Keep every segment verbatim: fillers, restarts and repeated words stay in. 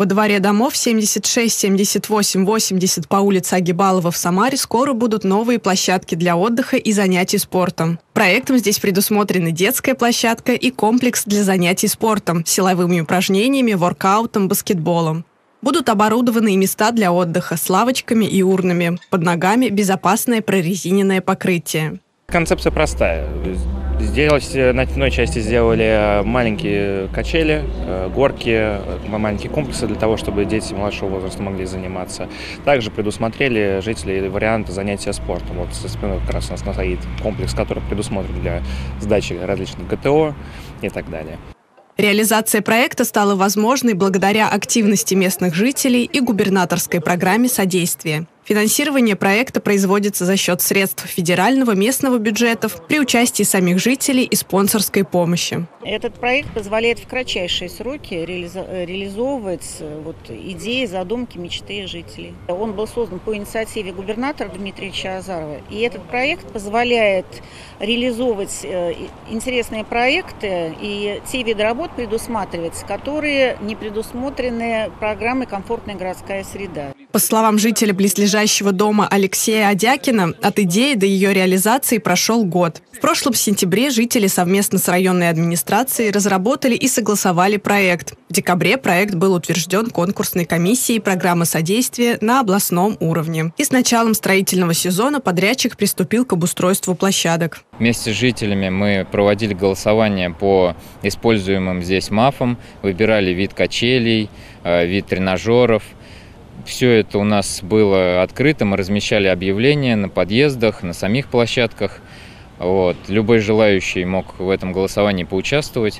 Во дворе домов семьдесят шесть, семьдесят восемь, восемьдесят по улице Агибалова в Самаре скоро будут новые площадки для отдыха и занятий спортом. Проектом здесь предусмотрены детская площадка и комплекс для занятий спортом, силовыми упражнениями, воркаутом, баскетболом. Будут оборудованы и места для отдыха с лавочками и урнами. Под ногами безопасное прорезиненное покрытие. Концепция простая. Сделать, на одной части сделали маленькие качели, горки, маленькие комплексы для того, чтобы дети младшего возраста могли заниматься. Также предусмотрели жители варианты занятия спортом. Вот со спиной как раз у нас стоит комплекс, который предусмотрен для сдачи различных ГТО и так далее. Реализация проекта стала возможной благодаря активности местных жителей и губернаторской программе содействия. Финансирование проекта производится за счет средств федерального, местного бюджетов при участии самих жителей и спонсорской помощи. Этот проект позволяет в кратчайшие сроки реализо- реализовывать вот, идеи, задумки, мечты жителей. Он был создан по инициативе губернатора Дмитрия Азарова. И этот проект позволяет реализовывать э, интересные проекты и те виды работ предусматривать, которые не предусмотрены программой «Комфортная городская среда». По словам жителя близлежащего дома Алексея Адякина, от идеи до ее реализации прошел год. В прошлом сентябре жители совместно с районной администрацией разработали и согласовали проект. В декабре проект был утвержден конкурсной комиссией программы содействия на областном уровне. И с началом строительного сезона подрядчик приступил к обустройству площадок. Вместе с жителями мы проводили голосование по используемым здесь мафам, выбирали вид качелей, вид тренажеров. Все это у нас было открыто, мы размещали объявления на подъездах, на самих площадках. Вот. Любой желающий мог в этом голосовании поучаствовать.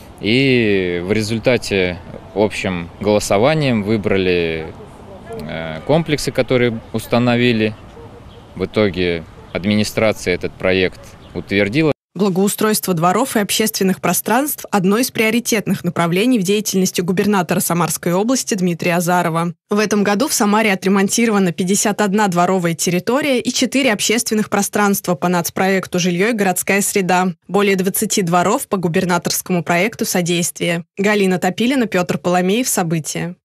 И в результате общим голосованием выбрали комплексы, которые установили. В итоге администрация этот проект утвердила. Благоустройство дворов и общественных пространств – одно из приоритетных направлений в деятельности губернатора Самарской области Дмитрия Азарова. В этом году в Самаре отремонтирована пятьдесят одна дворовая территория и четыре общественных пространства по нацпроекту «Жилье и городская среда». Более двадцати дворов по губернаторскому проекту «Содействие». Галина Топилина, Петр Поломеев. События.